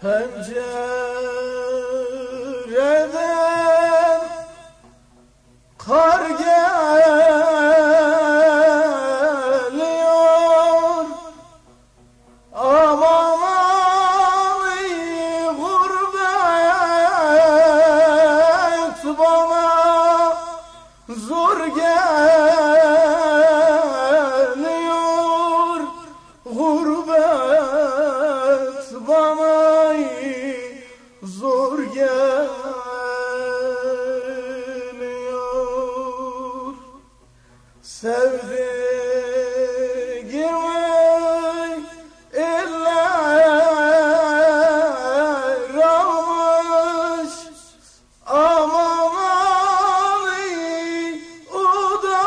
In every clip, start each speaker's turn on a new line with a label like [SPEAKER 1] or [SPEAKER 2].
[SPEAKER 1] Pencereden kar geliyor, aman Ali gurbet bana zor geliyor, gurbet bana zor geliyor. Sevdiğimi eller almış, aman Ali o da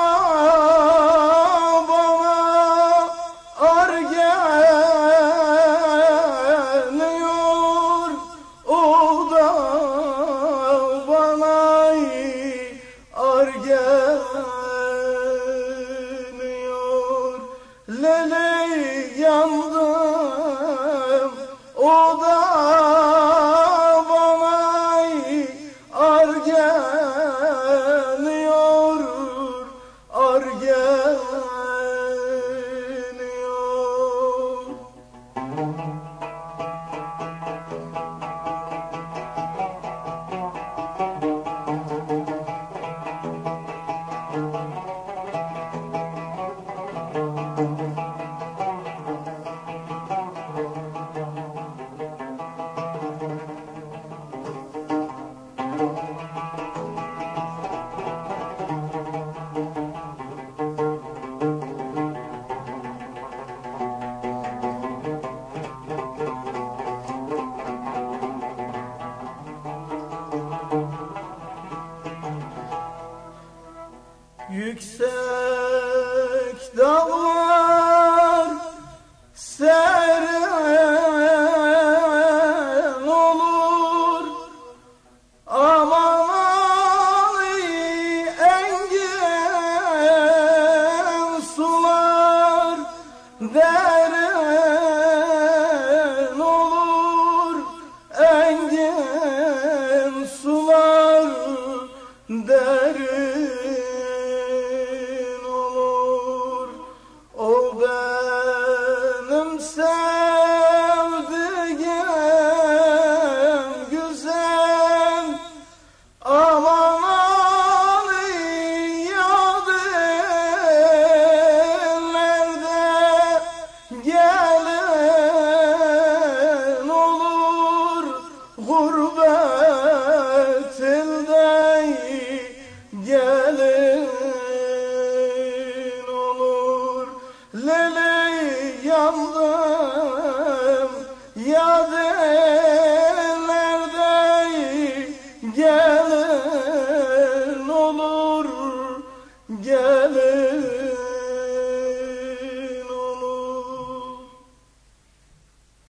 [SPEAKER 1] bana ar geliyor, o da bana ar geliyor. Lele yandım, o da bana ar geliyor, ar geliyor. Yüksek dağlar serin olur, aman Ali engin sular derin olur, engin sular derin. O benim sevdiğim güzel, aman Ali yadillerde gelin olur, gurbet elde gelin. Lele yandım, ya dellerde gel.